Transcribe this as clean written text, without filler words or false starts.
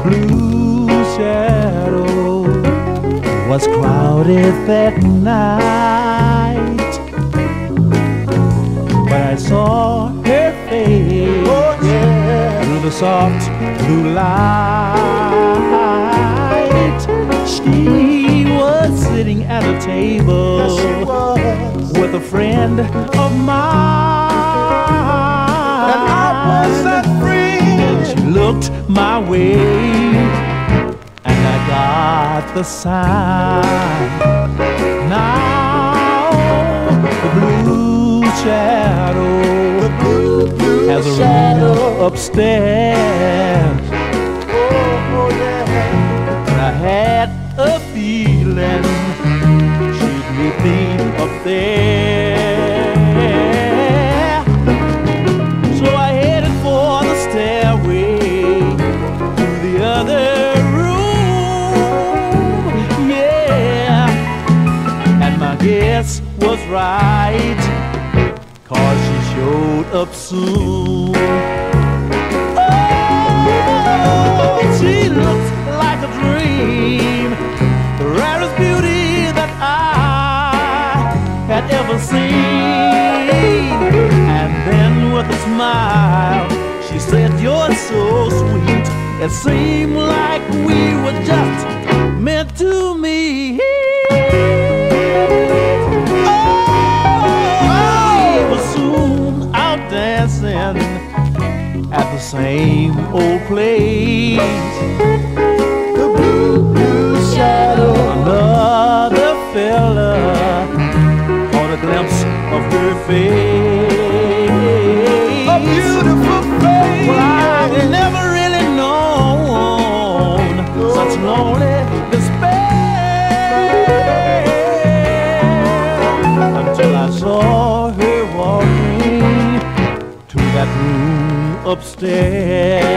blue shadow was crowded that night, but I saw her face through the soft blue light. She was sitting at a table with a friend of mine, and I was that friend. She looked my way, and I got the sign. Now the blue shadow has a room upstairs. And I had a feeling she'd meet me up there. So I headed for the stairway to the other room. Yeah, and my guess was right, 'cause she showed up soon. Oh, she looked like a dream, the rarest beauty that I had ever seen. And then with a smile, she said, "You're so sweet, it seemed like we were just meant to meet." Dancing at the same old place. The blue shadow. Another fella caught a glimpse of her face. A beautiful face. Well, I've never really known such lonely despair until I saw her walking to that room upstairs.